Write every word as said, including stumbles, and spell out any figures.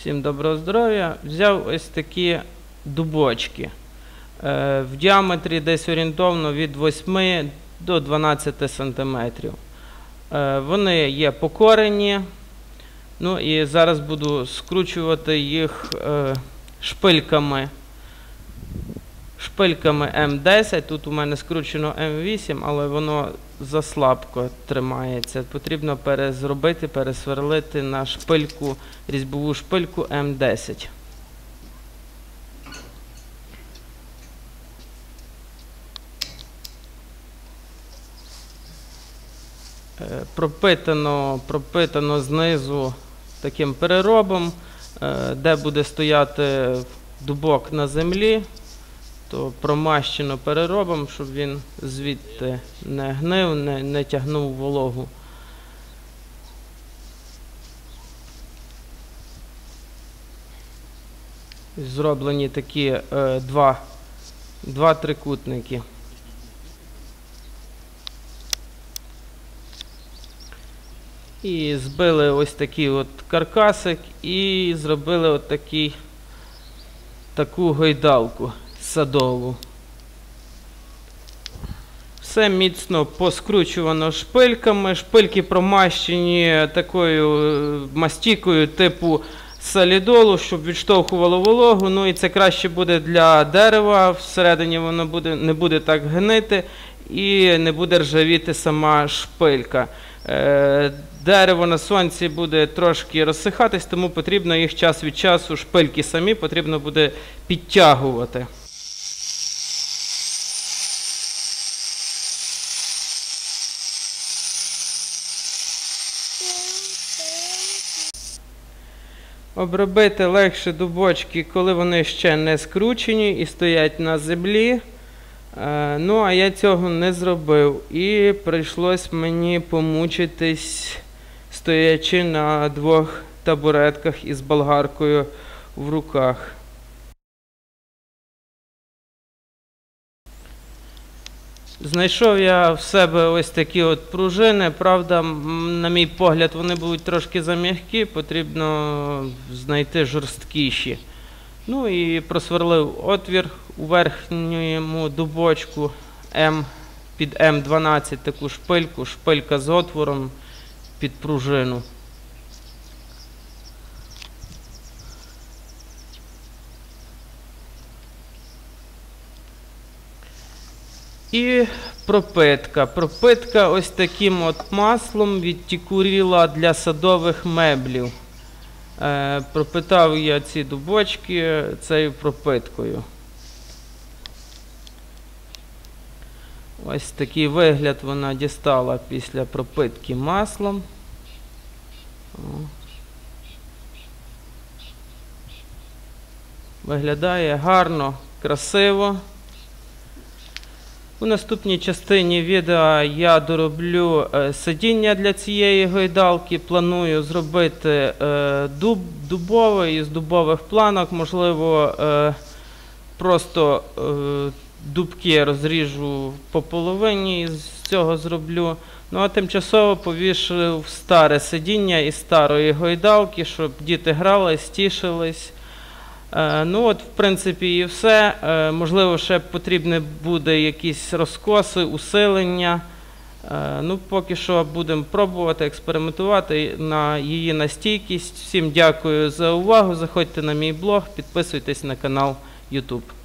Всім доброго здоров'я. Взяв ось такі дубочки. В діаметрі десь орієнтовно від восьми до дванадцяти сантиметрів. Вони є покорені. Ну і зараз буду скручувати їх шпильками. Шпильками ем десять, тут у мене скручено ем вісім, але воно заслабко тримається. Потрібно перезробити, пересверлити на шпильку, різьбову шпильку ем десять. Пропитано, пропитано знизу таким переробом, де буде стояти дубок на землі. То промащено переробом, щоб він звідти не гнив, не, не тягнув вологу. Зроблені такі е, два, два трикутники. І збили ось такий от каркасик і зробили от такий, таку гойдалку садову. Все міцно поскручувано шпильками. Шпильки промащені такою мастікою типу солідолу, щоб відштовхувало вологу. Ну і це краще буде для дерева. Всередині воно буде, не буде так гнити і не буде ржавіти сама шпилька. Дерево на сонці буде трошки розсихатись, тому потрібно їх час від часу, шпильки самі, потрібно буде підтягувати. Обробити легше дубочки, коли вони ще не скручені і стоять на землі. Ну, а я цього не зробив. І прийшлось мені помучитись, стоячи на двох табуретках із болгаркою в руках. Знайшов я в себе ось такі от пружини. Правда, на мій погляд, вони будуть трошки зам'які, потрібно знайти жорсткіші. Ну і просверлив отвір у верхньому дубочку М, під ем дванадцять таку шпильку, шпилька з отвором під пружину. І пропитка. Пропитка ось таким от маслом від Тікуріла для садових меблів. Е, пропитав я ці дубочки цією пропиткою. Ось такий вигляд вона дістала після пропитки маслом. О. Виглядає гарно, красиво. У наступній частині відео я дороблю е, сидіння для цієї гойдалки. Планую зробити е, дуб, дубовий із дубових планок. Можливо, е, просто е, дубки розріжу по половині і з цього зроблю. Ну а тимчасово повішив старе сидіння із старої гойдалки, щоб діти грались, тішились. Ну от, в принципі, і все. Можливо, ще потрібні буде якісь розкоси, усилення. Ну, поки що будемо пробувати, експериментувати на її настійкість. Всім дякую за увагу. Заходьте на мій блог, підписуйтесь на канал ютуб.